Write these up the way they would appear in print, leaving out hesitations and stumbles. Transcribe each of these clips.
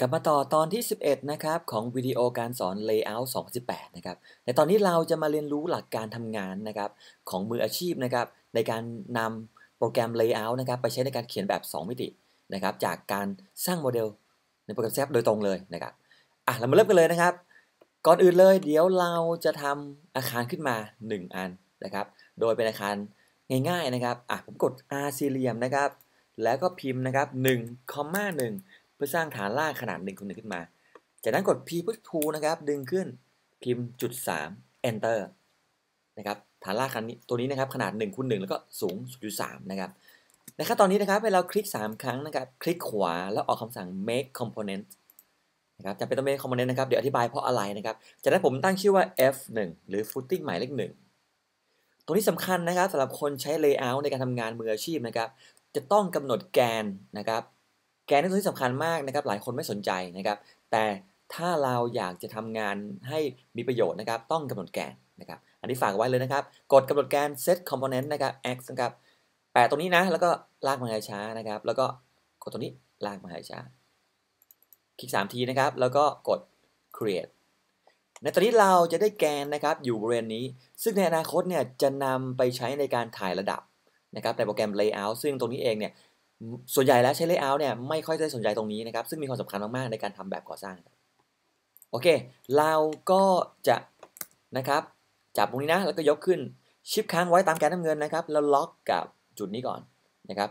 ลับมาต่อตอนที่11นะครับของวิดีโอการสอน Layout 2018นะครับในตอนนี้เราจะมาเรียนรู้หลักการทำงานนะครับของมืออาชีพนะครับในการนำโปรแกรม Layout นะครับไปใช้ในการเขียนแบบ2มิตินะครับจากการสร้างโมเดลในโปรแกรม SAP โดยตรงเลยนะครับเรามาเริ่มกันเลยนะครับก่อนอื่นเลยเดี๋ยวเราจะทำอาคารขึ้นมา1อันนะครับโดยเป็นอาคารง่ายๆนะครับผมกด R สี่เหลี่ยมนะครับแล้วก็พิมพ์นะครับ1,1เพื่อสร้างฐานรากขนาด1คูณ1ขึ้นมา จากนั้นกด P push to นะครับดึงขึ้นพิมพ์จุด3 Enter นะครับฐานรากคันนี้ตัวนี้นะครับขนาด1คูณ1แล้วก็สูง 0.3 นะครับในขั้นตอนนี้นะครับให้เราคลิก3ครั้งนะครับคลิกขวาแล้วออกคำสั่ง make component นะครับจะเป็นตัว make component นะครับเดี๋ยวอธิบายเพราะอะไรนะครับจากนั้นผมตั้งชื่อว่า F1 หรือ footing หมายเลข1ตรงนี้สำคัญนะครับสำหรับคนใช้ layout ในการทำงานมืออาชีพนะครับจะต้องกำหนดแกนนะครับแกนนี่ตัวที่สำคัญมากนะครับหลายคนไม่สนใจนะครับแต่ถ้าเราอยากจะทำงานให้มีประโยชน์นะครับต้องกำหนดแกนนะครับอันนี้ฝากไว้เลยนะครับกดกำหนดแกน set component นะครับ x นะครับแปะตรงนี้นะแล้วก็ลากมาให้ช้านะครับแล้วก็กดตรงนี้ลากมาให้ช้าคลิก3ทีนะครับแล้วก็กด create ในตอนนี้เราจะได้แกนนะครับอยู่บริเวณนี้ซึ่งในอนาคตเนี่ยจะนำไปใช้ในการถ่ายระดับนะครับในโปรแกรม layout ซึ่งตรงนี้เองเนี่ยส่วนใหญ่แล้วใช้ layout เนี่ยไม่ค่อยได้สนใจตรงนี้นะครับซึ่งมีความสำคัญมากๆในการทำแบบก่อสร้างโอเคเราก็จะนะครับจับตรงนี้นะแล้วก็ยกขึ้นชิปค้างไว้ตามแกนน้ำเงินนะครับแล้วล็อกกับจุดนี้ก่อนนะครับ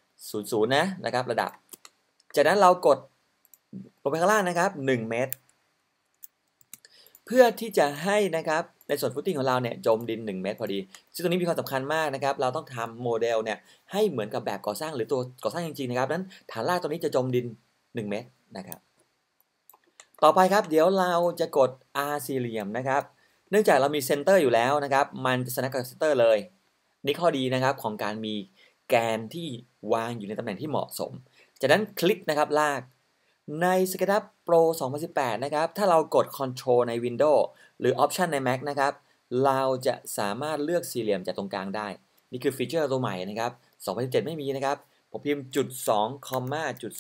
00นะครับระดับจากนั้นเรากดลงไปข้างล่างนะครับ1 เมตรเพื่อที่จะให้นะครับในส่วนฟุตติ้งของเราเนี่ยจมดิน1 เมตรพอดีซึ่งตรงนี้มีความสำคัญมากนะครับเราต้องทำโมเดลเนี่ยให้เหมือนกับแบบก่อสร้างหรือตัวก่อสร้างจริงๆนะครับนั้นฐานรากตัวนี้จะจมดิน1 เมตรนะครับต่อไปครับเดี๋ยวเราจะกด R สี่เหลี่ยมนะครับเนื่องจากเรามีเซนเตอร์อยู่แล้วนะครับมันจะสแนปกับเซนเตอร์เลยนี่ข้อดีนะครับของการมีแกนที่วางอยู่ในตำแหน่งที่เหมาะสมจากนั้นคลิกนะครับลากใน SketchUp Pro 2018นะครับถ้าเรากด Control ใน Windows หรือ Option ใน Mac นะครับเราจะสามารถเลือกสี่เหลี่ยมจากตรงกลางได้นี่คือฟีเจอร์ตัวใหม่นะครับ2017ไม่มีนะครับผมพิมพ์จุด2คอมมาจุด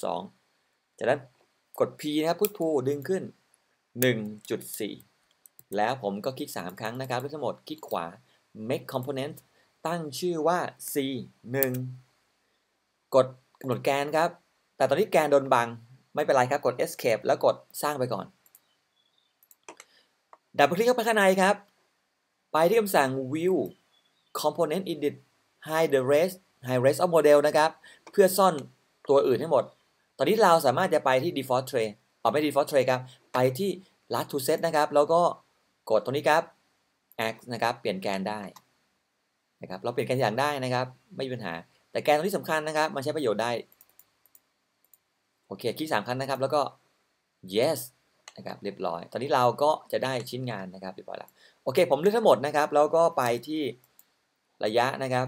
2จากนั้นกด P นะครับพุทพูดึงขึ้น 1.4 แล้วผมก็คลิก3ครั้งนะครับทั้งหมดคลิกขวา make component ตั้งชื่อว่า C1 กดกำหนดแกนครับแต่ตอนนี้แกนโดนบังไม่เป็นไรครับกด escape แล้วกดสร้างไปก่อนดับเบิลคลิกเข้าไปข้างในครับไปที่คำสั่ง view component edit hide the rest of model นะครับเพื่อซ่อนตัวอื่นให้หมดตอนนี้เราสามารถจะไปที่ default tray ไม่ default tray ครับไปที่ last to set นะครับแล้วก็กดตรงนี้ครับ x นะครับเปลี่ยนแกนได้นะครับเราเปลี่ยนแกนอย่างได้นะครับไม่มีปัญหาแต่แกนตรงนี้สำคัญนะครับมันใช้ประโยชน์ได้โอเคคลิก3ครั้งนะครับแล้วก็ yes นะครับเรียบร้อยตอนนี้เราก็จะได้ชิ้นงานนะครับเรียบร้อยแล้วโอเคผมเลือกทั้งหมดนะครับแล้วก็ไปที่ระยะนะครับ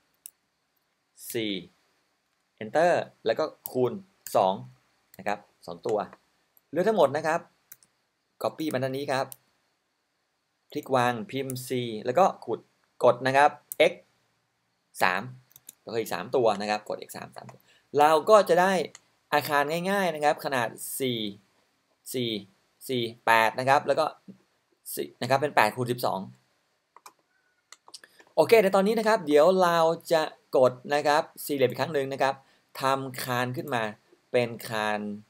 4 enter แล้วก็คูณ2นะครับ2ตัวเลือกทั้งหมดนะครับ copy มาด้านนี้ครับคลิกวางพิมพ์ C แล้วก็กดนะครับ x 3แล้วก็อีก3ตัวนะครับกด x 3ตัวเราก็จะได้อาคารง่ายๆนะครับขนาด8นะครับแล้วก็นะครับเป็น8คูณ12โอเคในตอนนี้นะครับเดี๋ยวเราจะกดนะครับสี่เหลี่ยมอีกครั้งหนึ่งนะครับทำคานขึ้นมาเป็นคาน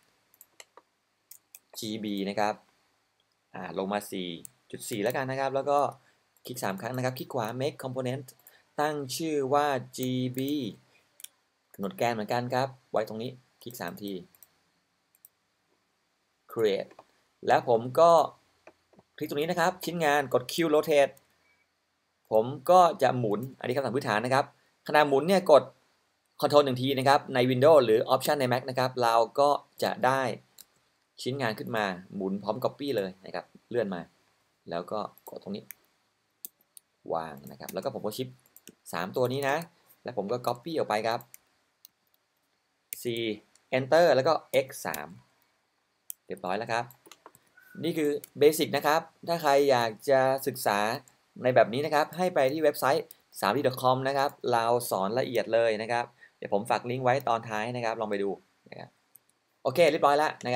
GB นะครับลงมา 4.4 แล้วกันนะครับแล้วก็คลิก3ครั้งนะครับคลิกขวา make component ตั้งชื่อว่า GB กำหนดแกนเหมือนกันครับไว้ตรงนี้คลิก3ที create แล้วผมก็คลิกตรงนี้นะครับชิ้นงานกด Q rotate ผมก็จะหมุนอันนี้คำสั่งพื้นฐานนะครับขณะหมุนเนี่ยกด Ctrl 1ทีนะครับใน Windows หรือ Option ใน Mac นะครับเราก็จะได้ชิ้นงานขึ้นมาหมุนพร้อม Copy เลยนะครับเลื่อนมาแล้วก็กดตรงนี้วางนะครับแล้วก็ผมก็ชิป3ตัวนี้นะแล้วผมก็ Copy ออกไปครับ C Enter แล้วก็ X 3เรียบร้อยแล้วครับนี่คือเบสิกนะครับถ้าใครอยากจะศึกษาในแบบนี้นะครับให้ไปที่เว็บไซต์ 3d.com นะครับเราสอนละเอียดเลยนะครับเดี๋ยวผมฝากลิงก์ไว้ตอนท้ายนะครับลองไปดูนะครับโอเคเรียบร้อยแล้วนะครับ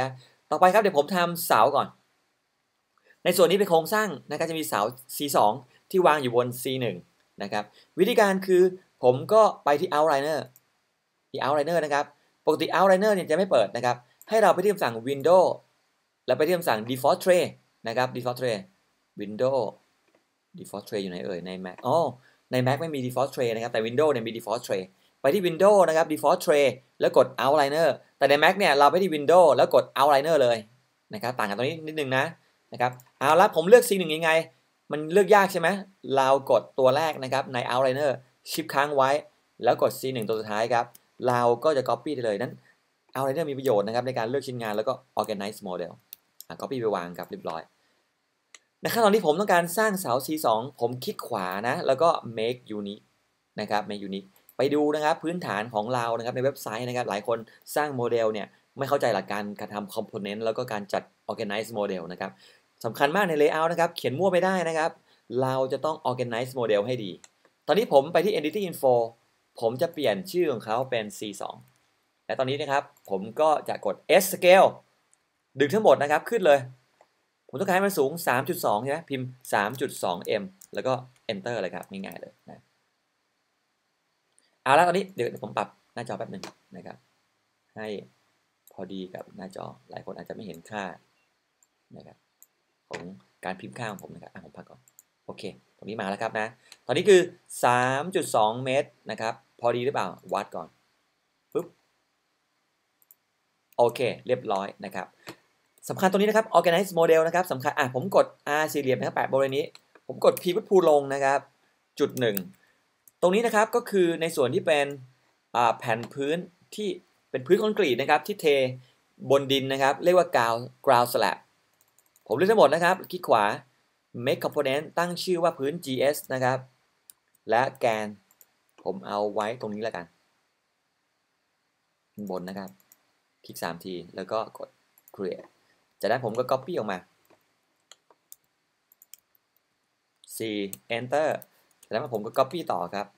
ต่อไปครับเดี๋ยวผมทำเสาก่อนในส่วนนี้เป็นโครงสร้างนะครับจะมีเสา C2 ที่วางอยู่บน C1 นะครับวิธีการคือผมก็ไปที่ Outlinerนะครับปกติ Outliner เนี่ยจะไม่เปิดนะครับให้เราไปที่คำสั่ง Window แล้วไปที่คำสั่ง Default Tray นะครับ Default Tray Window Default Tray อยู่ไหนเอ่ยใน Mac ใน Mac ไม่มี Default Tray นะครับแต่ Windows เนี่ยมี Default Tray ไปที่ Window นะครับ Default Tray แล้วกด Outliner แต่ใน Mac เนี่ยเราไปที่ Window แล้วกด Outliner เลยนะครับต่างกันตรงนี้นิดนึงนะครับเอาละผมเลือก C1 ยังไงมันเลือกยากใช่ไหมเรากดตัวแรกนะครับใน Outliner Shift ค้างไว้แล้วกด C1 ตัวสุดท้ายครับเราก็จะ Copy ได้เลยนั้น Outliner มีประโยชน์นะครับในการเลือกชิ้นงานแล้วก็ Organize Model Copy ไปวางครับเรียบร้อยในขั้นตอนที่ผมต้องการสร้างเสา C2 ผมคลิกขวานะแล้วก็ Make Unique นะครับ Make Unique ไปดูนะครับพื้นฐานของเรานะครับในเว็บไซต์นะครับหลายคนสร้างโมเดลเนี่ยไม่เข้าใจหลักการทำ Component แล้วก็การจัด Organize Model นะครับสำคัญมากใน Layout นะครับเขียนมั่วไม่ได้นะครับเราจะต้อง Organize Model ให้ดีตอนนี้ผมไปที่ Entity Info ผมจะเปลี่ยนชื่อของเขาเป็น C2 และตอนนี้นะครับผมก็จะกด S Scale ดึงทั้งหมดนะครับขึ้นเลยผมต้องการให้มันสูง 3.2 ใช่ไหมพิมพ์ 3.2m แล้วก็ Enter เลยครับง่ายๆเลยนะเอาละตอนนี้เดี๋ยวผมปรับหน้าจอแป๊บหนึ่งนะครับให้พอดีกับหน้าจอหลายคนอาจจะไม่เห็นค่านะครับของการพิมพ์ค่าของผมนะครับผมพักก่อนโอเคตรงนี้มาแล้วครับนะตอนนี้คือ 3.2 เมตรนะครับพอดีหรือเปล่าวัดก่อนปึ๊บโอเคเรียบร้อยนะครับสำคัญตรงนี้นะครับ organize model นะครับสำคัญผมกด R สี่เหลี่ยมนะครับแปะบริเวณนี้ผมกด P พุทพูลงนะครับจุด1ตรงนี้นะครับก็คือในส่วนที่เป็นแผ่นพื้นที่เป็นพื้นคอนกรีตนะครับที่เทบนดินนะครับเรียกว่า ground slab ผมเลือกทั้งหมดนะครับคลิกขวา make component ตั้งชื่อว่าพื้น GS นะครับและแกนผมเอาไว้ตรงนี้แล้วกันบนนะครับคลิก3ทีแล้วก็กด create จากนั้นผมก็ copy ออกมา C enter จากนั้นผมก็ copy ต่อครับ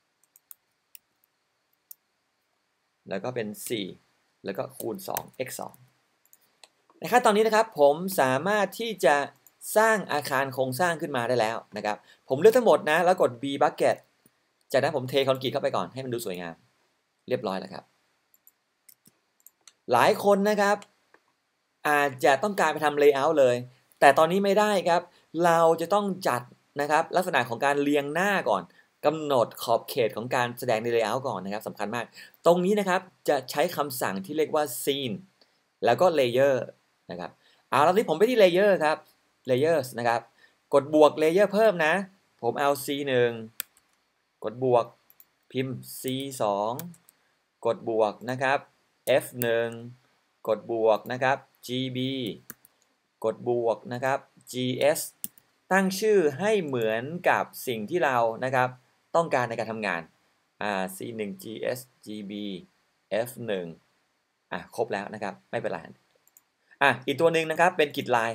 แล้วก็เป็น4แล้วก็คูณ2 x 2ในขั้นตอนนี้นะครับผมสามารถที่จะสร้างอาคารโครงสร้างขึ้นมาได้แล้วนะครับผมเลือกทั้งหมดนะแล้วกด B bucket จากนั้นผมเทคอนกรีตเข้าไปก่อนให้มันดูสวยงามเรียบร้อยแล้วครับหลายคนนะครับอาจจะต้องการไปทำ layout เลยแต่ตอนนี้ไม่ได้ครับเราจะต้องจัดนะครับลักษณะของการเรียงหน้าก่อนกำหนดขอบเขตของการแสดงใน layout ก่อนนะครับสำคัญมากตรงนี้นะครับจะใช้คำสั่งที่เรียกว่า scene แล้วก็ layer นะครับเอาแล้วที่ผมไปที่ layer ครับ layers นะครับกดบวก layer เพิ่มนะผมเอา C1 กดบวกพิมพ์ C2 กดบวกนะครับ F1 กดบวกนะครับ GB กดบวกนะครับ GS ตั้งชื่อให้เหมือนกับสิ่งที่เรานะครับต้องการในการทำงานC1 GS GB F1 ครบแล้วนะครับไม่เป็นไรอีกตัวหนึ่งนะครับเป็นกริดไลน์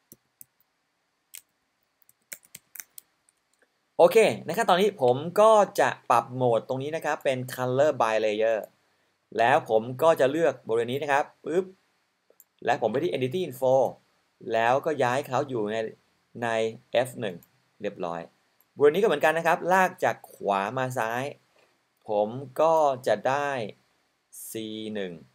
โอเคในขั้นตอนนี้ผมก็จะปรับโหมดตรงนี้นะครับเป็น color by layer แล้วผมก็จะเลือกบริเวณนี้นะครับปึ๊บและผมไปที่ entity info แล้วก็ย้ายเขาอยู่ใน F1 เรียบร้อยบริเวณนี้ก็เหมือนกันนะครับลากจากขวามาซ้ายผมก็จะได้ C1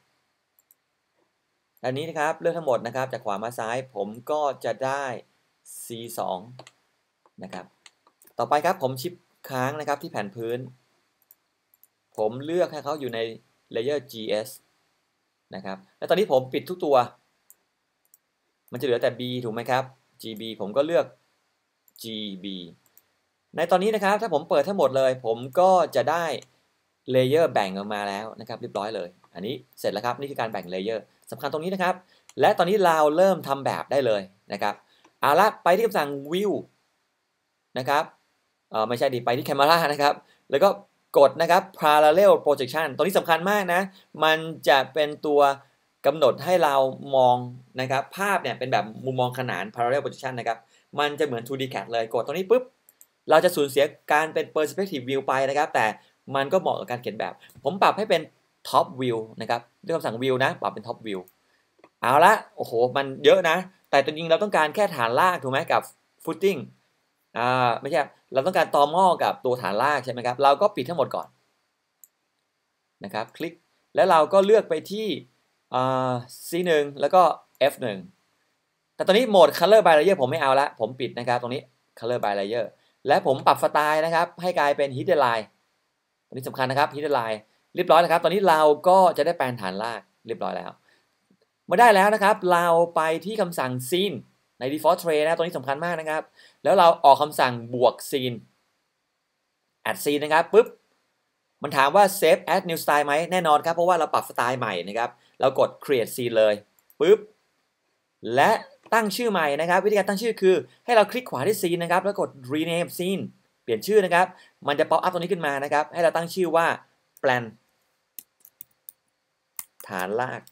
อันนี้นะครับเลือกทั้งหมดนะครับจากขวามาซ้ายผมก็จะได้ C2 นะครับต่อไปครับผมชิปค้างนะครับที่แผ่นพื้นผมเลือกให้เขาอยู่ใน layer GS นะครับและตอนนี้ผมปิดทุกตัวมันจะเหลือแต่ B ถูกไหมครับ GB ผมก็เลือก GB ในตอนนี้นะครับถ้าผมเปิดทั้งหมดเลยผมก็จะได้เลเยอร์แบ่งออกมาแล้วนะครับเรียบร้อยเลยอันนี้เสร็จแล้วครับนี่คือการแบ่งเลเยอร์สำคัญตรงนี้นะครับและตอนนี้เราเริ่มทำแบบได้เลยนะครับเอาละไปที่คำสั่ง View นะครับไม่ใช่ดิไปที่ Camera นะครับแล้วก็กดนะครับ Parallel Projection ตรงนี้สำคัญมากนะมันจะเป็นตัวกำหนดให้เรามองนะครับภาพเนี่ยเป็นแบบมุมมองขนาน Parallel Projection นะครับมันจะเหมือน 2D CAD เลยกดตรงนี้ปุ๊บเราจะสูญเสียการเป็น Perspective View ไปนะครับแต่มันก็เหมาะกับการเขียนแบบผมปรับให้เป็น Top View นะครับด้วยคำสั่ง View นะปรับเป็น Top View เอาละโอ้โหมันเยอะนะแต่จริงๆเราต้องการแค่ฐานรากถูกไหมกับ footing ไม่ใช่เราต้องการตอหม้อกับตัวฐานรากใช่ไหมครับเราก็ปิดทั้งหมดก่อนนะครับคลิกแล้วเราก็เลือกไปที่C1 แล้วก็ F1 แต่ตอนนี้โหมด Color by Layer ผมไม่เอาละผมปิดนะครับตรงนี้ Color by Layer และผมปรับสไตล์นะครับให้กลายเป็น Hidden Line ตรงนี้สำคัญนะครับ Hidden Line เรียบร้อยแล้วครับตอนนี้เราก็จะได้แปลนฐานรากเรียบร้อยแล้วเมื่อได้แล้วนะครับเราไปที่คำสั่ง Scene ใน Default Tray นะตรงนี้สำคัญมากนะครับแล้วเราออกคำสั่งบวก Scene add Scene นะครับปุ๊บมันถามว่า Save as New Style ไหมแน่นอนครับเพราะว่าเราปรับสไตล์ใหม่นะครับเรากด Create Scene เลยปุ๊บและตั้งชื่อใหม่นะครับวิธีการตั้งชื่อคือให้เราคลิกขวาที่ Scene นะครับแล้วกด Rename Scene เปลี่ยนชื่อนะครับมันจะป๊อปอัพตรงนี้ขึ้นมานะครับให้เราตั้งชื่อว่า Plan ฐานราก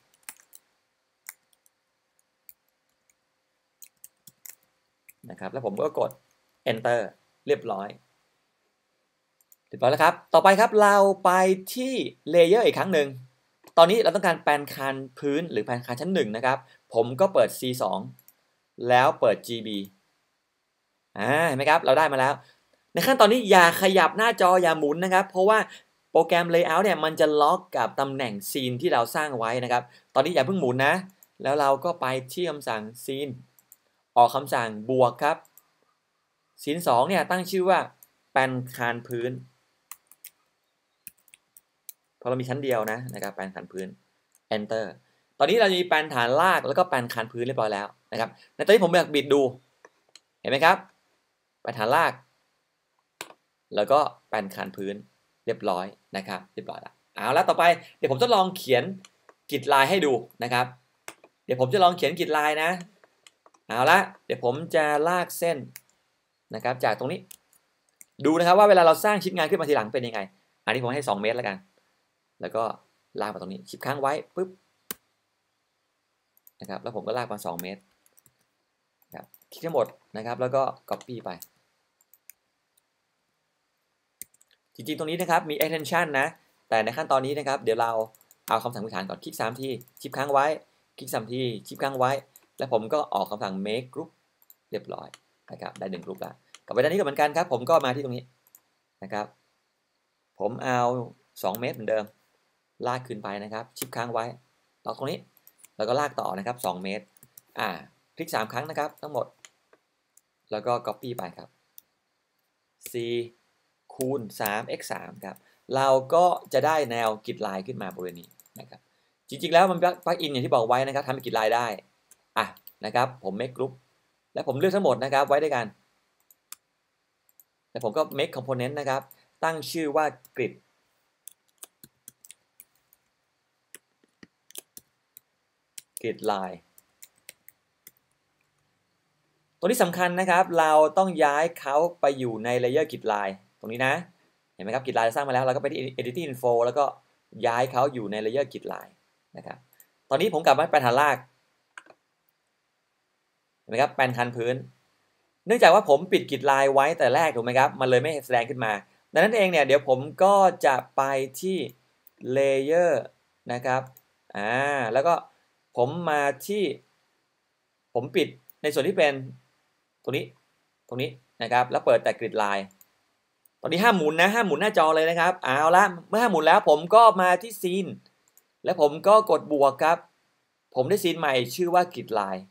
นะครับแล้วผมก็กด Enter เรียบร้อยแล้วครับต่อไปครับเราไปที่เลเยอร์อีกครั้งหนึ่งตอนนี้เราต้องการแปลนคานพื้นหรือแปลนคานชั้น1นะครับผมก็เปิด C2 แล้วเปิด GB เห็นไหมครับเราได้มาแล้วในขั้นตอนนี้อย่าขยับหน้าจออย่าหมุนนะครับเพราะว่าโปรแกรม Layout เนี่ยมันจะล็อกกับตำแหน่งซีนที่เราสร้างไว้นะครับตอนนี้อย่าเพิ่งหมุนนะแล้วเราก็ไปที่คำสั่งซีนออกคำสั่งบวกครับซีน2เนี่ยตั้งชื่อว่าแปลนคานพื้นเพราะเรามีชั้นเดียวนะครับแปลนคานพื้น Enter ตอนนี้เรามีแปลนฐานรากแล้วก็แปลนคานพื้นเรียบร้อยแล้วนะครับในตอนนี้ผมอยากบิดดูเห็นไหมครับแปลนฐานรากแล้วก็แปลนคานพื้นเรียบร้อยนะครับเรียบร้อยแล้วเอาแล้วต่อไปเดี๋ยวผมจะลองเขียนกริดลายให้ดูนะครับเดี๋ยวผมจะลองเขียนกริดลายนะเอาละเดี๋ยวผมจะลากเส้นนะครับจากตรงนี้ดูนะครับว่าเวลาเราสร้างชิ้นงานขึ้นมาทีหลังเป็นยังไงอันนี้ผมให้2 เมตรแล้วกันแล้วก็ลากมาตรงนี้ชิปค้างไว้ปุ๊บนะครับแล้วผมก็ลากมา2 เมตรครับคลิกทั้งหมดนะครับแล้วก็ Copy ไปจริงๆตรงนี้นะครับมี extension นะแต่ในขั้นตอนนี้นะครับเดี๋ยวเราเอาคำสั่งพื้นฐานก่อนคลิก3 ทีชิปค้างไว้คลิก3 ทีชิปค้างไว้แล้วผมก็ออกคำสั่ง make group เรียบร้อยนะครับได้1 กลุ่มแล้วกลับไปด้านนี้ก็เหมือนกันครับผมก็มาที่ตรงนี้นะครับผมเอา2 เมตรเหมือนเดิมลากขึ้นไปนะครับชิปค้างไว้ล็อกตรงนี้แล้วก็ลากต่อนะครับ2 เมตรคลิก3 ครั้งนะครับทั้งหมดแล้วก็ copy ไปครับ c คูณ 3x 3ครับเราก็จะได้แนวกริดลายขึ้นมาบริเวณนี้นะครับจริงๆแล้วมันปลั๊กอินอย่างที่บอกไว้นะครับทำเป็นกริดลายได้นะครับผม make group และผมเลือกทั้งหมดนะครับไว้ด้วยกันแล้วผมก็ make component นะครับตั้งชื่อว่ากริดลายตัวนี้สำคัญนะครับเราต้องย้ายเขาไปอยู่ในเลเยอร์กริดลายตรงนี้นะเห็นไหมครับกริดลายสร้างมาแล้วเราก็ไปที่ editing info แล้วก็ย้ายเขาอยู่ในเลเยอร์กริดลายนะครับตอนนี้ผมกลับมาแปลนฐานรากเห็นไหมครับแปลนคานพื้นเนื่องจากว่าผมปิดกริดลายไว้แต่แรกถูกไหมครับมันเลยไม่แสดงขึ้นมาดังนั้นเองเนี่ยเดี๋ยวผมก็จะไปที่ layer นะครับแล้วก็ผมมาที่ผมปิดในส่วนที่เป็นตรงนี้นะครับแล้วเปิดแต่กริดลายตอนนี้ห้ามหมุนนะห้ามหมุนหน้าจอเลยนะครับเอาละเมื่อห้ามหมุนแล้วผมก็มาที่ซีนแล้วผมก็กดบวกครับผมได้ซีนใหม่ชื่อว่ากริดลาย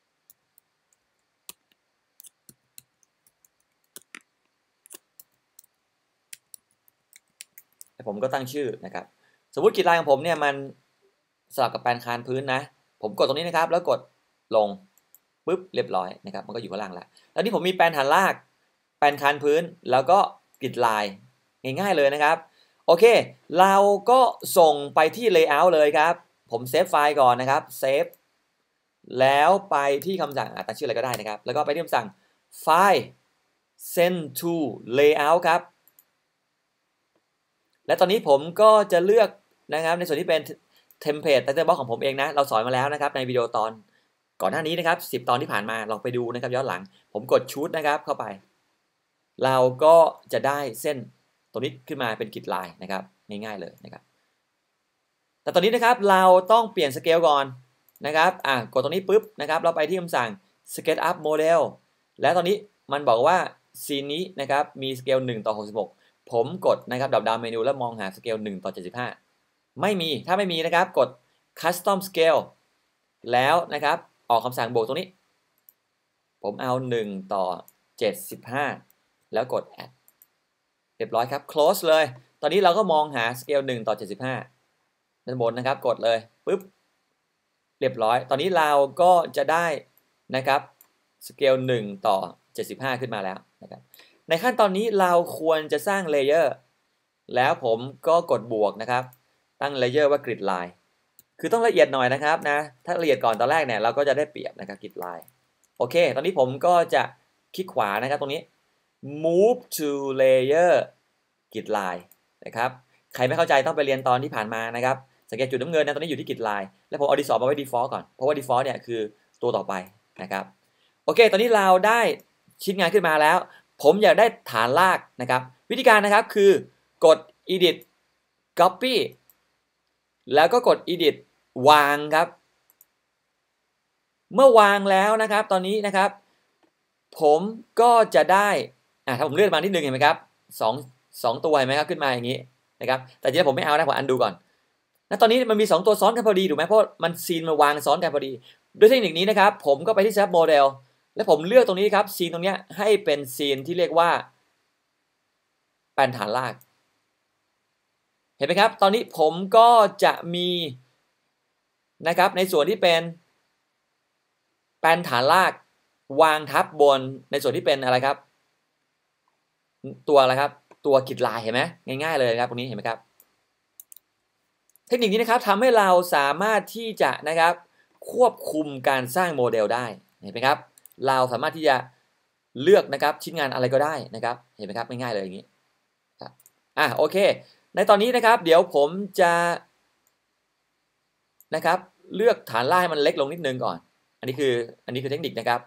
ผมก็ตั้งชื่อนะครับสมมุติกริดลายของผมเนี่ยมันสลับกับแปลนคานพื้นนะผมกดตรงนี้นะครับแล้วกดลงปุ๊บเรียบร้อยนะครับมันก็อยู่ข้างล่างแล้วแล้วนี่ผมมีแปลนฐานรากแปลนคานพื้นแล้วก็กริดลายง่ายๆเลยนะครับโอเคเราก็ส่งไปที่ layout เลยครับผมเซฟไฟล์ก่อนนะครับเซฟแล้วไปที่คำสั่งตั้งชื่ออะไรก็ได้นะครับแล้วก็ไปที่คำสั่งไฟล์ send to layout ครับและตอนนี้ผมก็จะเลือกนะครับในส่วนที่เป็นเทมเพลตแต่บล็อกของผมเองนะเราสอนมาแล้วนะครับในวิดีโอตอนก่อนหน้านี้นะครับ10 ตอนที่ผ่านมาลองไปดูนะครับย้อนหลังผมกดชูดนะครับเข้าไปเราก็จะได้เส้นตรงนี้ขึ้นมาเป็นกริดลายนะครับง่ายๆเลยนะครับแต่ตอนนี้นะครับเราต้องเปลี่ยนสเกลก่อนนะครับกดตรงนี้ปุ๊บนะครับเราไปที่คำสั่ง sketch up model แล้วตอนนี้มันบอกว่าซีนนี้นะครับมีสเกล1:66ผมกดนะครับดรอปดาวน์เมนูแล้วมองหาสเกล1:75ไม่มีถ้าไม่มีนะครับกด custom scale แล้วนะครับออกคำสั่งบวกตรงนี้ผมเอา1:75แล้วกด add เรียบร้อยครับ close เลยตอนนี้เราก็มองหาสเกล1:75ด้านบนนะครับกดเลยปุ๊บเรียบร้อยตอนนี้เราก็จะได้นะครับสเกล1:75ขึ้นมาแล้วนะครับในขั้นตอนนี้เราควรจะสร้างเลเยอร์แล้วผมก็กดบวกนะครับตั้งเลเยอร์ว่ากริดไลน์คือต้องละเอียดหน่อยนะครับนะถ้าละเอียดก่อนตอนแรกเนี่ยเราก็จะได้เปรียบนะครับกริดไลน์โอเคตอนนี้ผมก็จะคลิกขวานะครับตรงนี้ move to layer กริดไลน์นะครับใครไม่เข้าใจต้องไปเรียนตอนที่ผ่านมานะครับสังเกตจุดน้ำเงินนะตอนนี้อยู่ที่กริดไลน์แล้วผมเอาดีฟอลต์มาไว้ default ก่อนเพราะว่า default เนี่ยคือตัวต่อไปนะครับโอเคตอนนี้เราได้ชิ้นงานขึ้นมาแล้วผมอยากได้ฐานรากนะครับวิธีการนะครับคือกด edit copy แล้วก็กด edit วางครับเมื่อวางแล้วนะครับตอนนี้นะครับผมก็จะได้ถ้าผมเลื่อนมาที่หนึ่งเห็นไหมครับสองตัวเห็นไหมครับขึ้นมาอย่างนี้นะครับแต่จริงๆผมไม่เอานะผมอันดูก่อนตอนนี้มันมี2ตัวซ้อนกันพอดีถูกไหมเพราะมันซีนมาวางซ้อนกันพอดีด้วยเทคนิคนี้นะครับผมก็ไปที่ Snap Model แล้วผมเลือกตรงนี้ครับซีนตรงนี้ให้เป็นซีนที่เรียกว่าแปลนฐานรากเห็นไหมครับตอนนี้ผมก็จะมีนะครับในส่วนที่เป็นแปลนฐานรากวางทับบนในส่วนที่เป็นอะไรครับตัวอะไรครับตัวกริดไลน์เห็นไหมง่ายๆเลยครับตรงนี้เห็นไหมครับเทคนิคนี้นะครับทำให้เราสามารถที่จะนะครับควบคุมการสร้างโมเดลได้เห็นไหมครับเราสามารถที่จะเลือกนะครับชิ้นงานอะไรก็ได้นะครับเห็นไหมครับง่ายๆเลยอย่างนี้ครับโอเคในตอนนี้นะครับเดี๋ยวผมจะนะครับเลือกฐานรากให้มันเล็กลงนิดนึงก่อนอันนี้คือเทคนิคนะครับ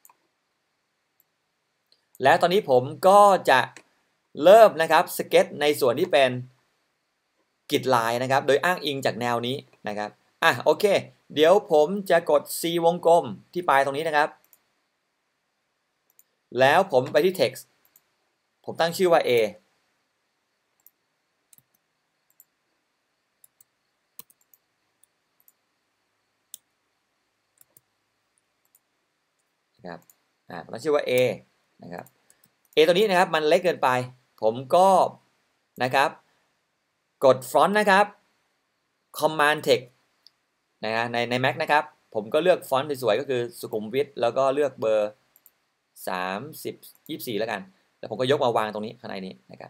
แล้วตอนนี้ผมก็จะเริ่มนะครับสเก็ตในส่วนที่เป็นกริดไลน์นะครับโดยอ้างอิงจากแนวนี้นะครับโอเคเดี๋ยวผมจะกด C วงกลมที่ปลายตรงนี้นะครับแล้วผมไปที่ text ผมตั้งชื่อว่า A นะครับผมตั้งชื่อว่า A นะครับ A ตัวนี้นะครับมันเล็กเกินไปผมก็นะครับกด font นะครับ command text นะใน Mac นะครับผมก็เลือกฟอนต์สวยๆก็คือสุขุมวิทแล้วก็เลือกเบอร์30 24แล้วกันแล้วผมก็ยกมาวางตรงนี้ข้างในนี้นะครับ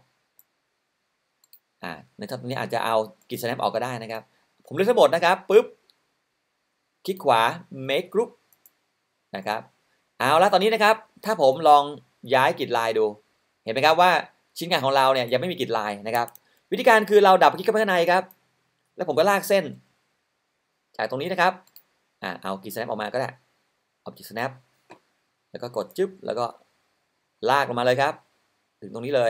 ในตรงนี้อาจจะเอากริด snap ออกก็ได้นะครับผมเลือกทั้งหมดนะครับปุ๊บคลิกขวา make group นะครับเอาละตอนนี้นะครับถ้าผมลองย้ายกริดไลน์ดูเห็นไหมครับว่าชิ้นงานของเราเนี่ยยังไม่มีกริดไลน์นะครับวิธีการคือเราดับคลิกเข้าไปข้างในครับแล้วผมก็ลากเส้นจากตรงนี้นะครับเอากริด snap ออกมาก็ได้เอากริด snap แล้วก็กดจึ๊บแล้วก็ลากลงมาเลยครับถึงตรงนี้เลย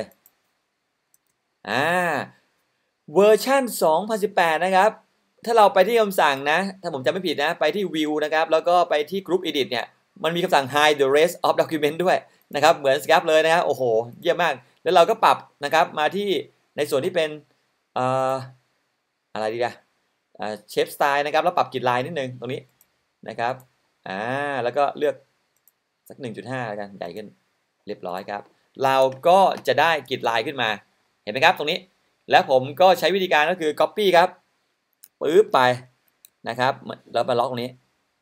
เวอร์ชัน2018นะครับถ้าเราไปที่คำสั่งนะถ้าผมจำไม่ผิดนะไปที่ View นะครับแล้วก็ไปที่ Group Edit เนี่ยมันมีคำสั่ง Hide the rest of document ด้วยนะครับเหมือน Scrap เลยนะครับโอ้โหเยี่ยมมากแล้วเราก็ปรับนะครับมาที่ในส่วนที่เป็นอะไรดีล่ะเชฟสไตล์นะครับแล้วปรับกริดไลน์นิดนึงตรงนี้นะครับแล้วก็เลือกสัก 1.5 แล้วกันใหญ่ขึ้นเรียบร้อยครับเราก็จะได้กริดไลน์ขึ้นมาเห็นไหมครับตรงนี้แล้วผมก็ใช้วิธีการก็คือ copy ครับปึ๊บไปนะครับแล้วมาล็อกตรงนี้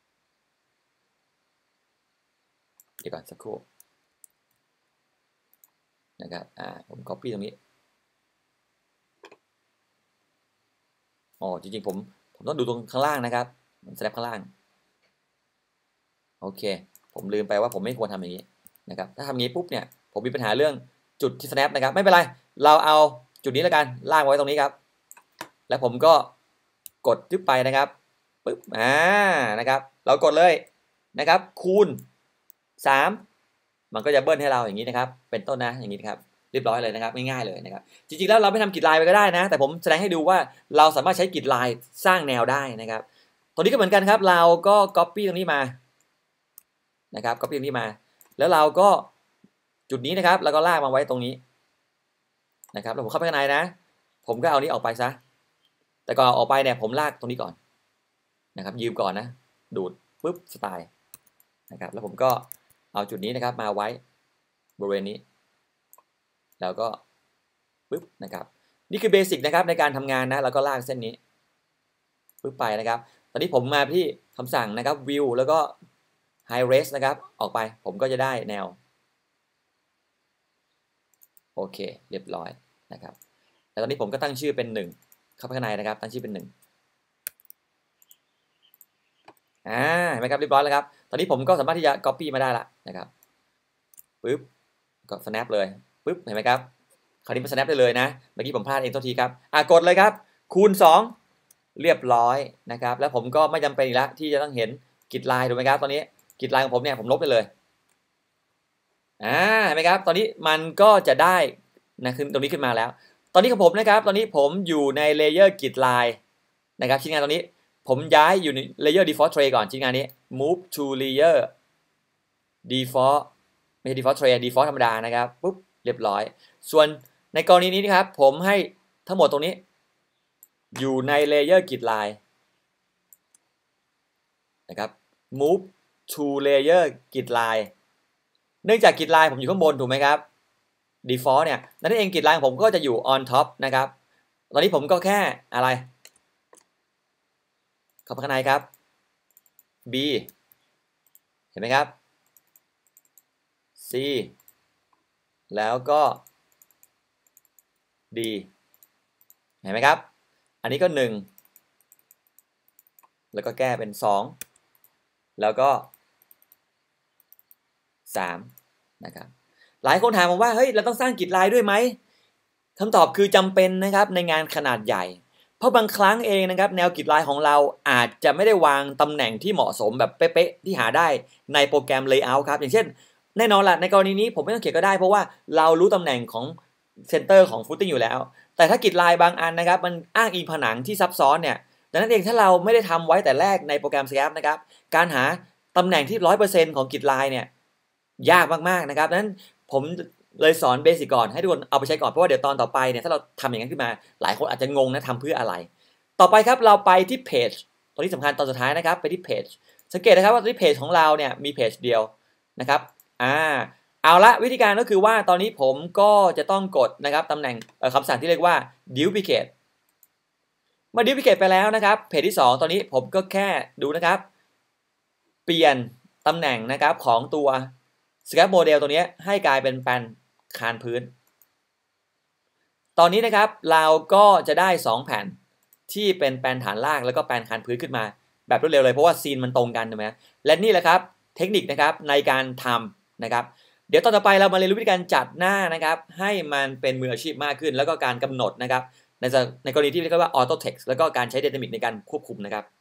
เดี๋ยวก่อนสักครู่นะครับผม copy ตรงนี้จริงๆผมต้องดูตรงข้างล่างนะครับมันsnapข้างล่างโอเคผมลืมไปว่าผมไม่ควรทำอย่างนี้นะครับถ้าทำอย่างนี้ปุ๊บเนี่ยผมมีปัญหาเรื่องจุดที่ snap นะครับไม่เป็นไรเราเอาจุดนี้แล้วกันลากไว้ตรงนี้ครับแล้วผมก็กดจึ๊บไปนะครับปึ๊บนะครับเรากดเลยนะครับคูณ3มันก็จะเบิ้ลให้เราอย่างนี้นะครับเป็นต้นนะอย่างนี้นะครับเรียบร้อยเลยนะครับง่ายๆเลยนะครับจริงๆแล้วเราไม่ทำกริดไลน์ไปก็ได้นะแต่ผมแสดงให้ดูว่าเราสามารถใช้กริดไลน์สร้างแนวได้นะครับตัวนี้ก็เหมือนกันครับเราก็ copy ตรงนี้มานะครับ copy ตรงนี้มาแล้วเราก็จุดนี้นะครับแล้วก็ลากมาไว้ตรงนี้นะครับแล้วผมเข้าไปข้างในนะผมก็เอานี้ออกไปซะแต่ก่อนออกไปเนี่ยผมลากตรงนี้ก่อนนะครับยืมก่อนนะดูดปุ๊บสไตล์นะครับแล้วผมก็เอาจุดนี้นะครับมาไว้บริเวณนี้แล้วก็ปุ๊บนะครับนี่คือเบสิกนะครับในการทำงานนะแล้วก็ลากเส้นนี้ปุ๊บไปนะครับตอนนี้ผมมาที่คำสั่งนะครับ view แล้วก็ high res นะครับออกไปผมก็จะได้แนวโอเคเรียบร้อยนะครับแต่ตอนนี้ผมก็ตั้งชื่อเป็น1เข้าไปข้างในนะครับตั้งชื่อเป็น1เห็นไหมครับเรียบร้อยแล้วครับตอนนี้ผมก็สามารถที่จะ copy มาได้ละนะครับปุ๊บก็ snap เลยปุ๊บเห็นไหมครับคราวนี้มัน snap ได้เลยนะเมื่อกี้ผมพลาดเองโทษทีครับกดเลยครับคูณ2เรียบร้อยนะครับแล้วผมก็ไม่จำเป็นอีกแล้วที่จะต้องเห็นกริดไลน์ถูกไหมครับตอนนี้กริดไลน์ของผมเนี่ยผมลบไปเลยเห็นไหมครับตอนนี้มันก็จะได้นะคือตรงนี้ขึ้นมาแล้วตอนนี้ของผมนะครับตอนนี้ผมอยู่ในเลเยอร์กริดไลน์นะครับชิ้นงานตรงนี้ผมย้ายอยู่ใน layer default tray ก่อนชิ้นงานนี้ move to layer default ไม่ใช่ default tray default ธรรมดานะครับปุ๊บเรียบร้อยส่วนในกรณีนี้นะครับผมให้ทั้งหมดตรงนี้อยู่ใน layer grid line นะครับ move to layer grid line เนื่องจาก grid line ผมอยู่ข้างบนถูกไหมครับ default เนี่ยนั่นเอง grid line ผมก็จะอยู่ on top นะครับตอนนี้ผมก็แค่อะไรเข้าไปข้างในครับ B เห็นไหมครับ C แล้วก็ D เห็นไหมครับอันนี้ก็1แล้วก็แก้เป็น2แล้วก็3นะครับหลายคนถามผมว่าเฮ้ยเราต้องสร้างกริดไลน์ด้วยไหมคำตอบคือจำเป็นนะครับในงานขนาดใหญ่เพราะบางครั้งเองนะครับแนวกริดไลน์ของเราอาจจะไม่ได้วางตำแหน่งที่เหมาะสมแบบเป๊ะๆที่หาได้ในโปรแกรม Layout ครับอย่างเช่นแน่นอนแหละในกรณีนี้ผมไม่ต้องเขียนก็ได้เพราะว่าเรารู้ตำแหน่งของเซนเตอร์ของฟุตติ้งอยู่แล้วแต่ถ้ากริดไลน์บางอันนะครับมันอ้างอิงผนังที่ซับซ้อนเนี่ยดังนั้นเองถ้าเราไม่ได้ทำไว้แต่แรกในโปรแกรม SCAP นะครับการหาตำแหน่งที่ 100% ของกริดไลน์เนี่ยยากมากๆนะครับดังนั้นผมเลยสอนเบสิกก่อนให้ทุกคนเอาไปใช้ก่อนเพราะว่าเดี๋ยวตอนต่อไปเนี่ยถ้าเราทำอย่างนั้นขึ้นมาหลายคนอาจจะงงนะทำเพื่ออะไรต่อไปครับเราไปที่เพจตรงนี้สำคัญตอนสุดท้ายนะครับไปที่เพจสังเกตนะครับว่าที่เพจของเราเนี่ยมีเพจเดียวนะครับเอาละวิธีการก็คือว่าตอนนี้ผมก็จะต้องกดนะครับตำแหน่งคำสั่งที่เรียกว่า duplicate เมื่อ duplicate ไปแล้วนะครับเพจที่2ตอนนี้ผมก็แค่ดูนะครับเปลี่ยนตำแหน่งนะครับของตัวScrap Model ตัวนี้ให้กลายเป็นแปลนคานพื้นตอนนี้นะครับเราก็จะได้2แผ่นที่เป็นแปลนฐานล่างแล้วก็แปลนคานพื้นขึ้นมาแบบรวดเร็วเลยเพราะว่าซีนมันตรงกันถูกไหมและนี่แหละครับเทคนิคนะครับในการทำนะครับเดี๋ยวตอนต่อไปเรามาเรียนรู้วิธีการจัดหน้านะครับให้มันเป็นมืออาชีพมากขึ้นแล้วก็การกำหนดนะครับในกรณีที่เรียกว่า Auto Text แล้วก็การใช้ Dynamic ในการควบคุมนะครับ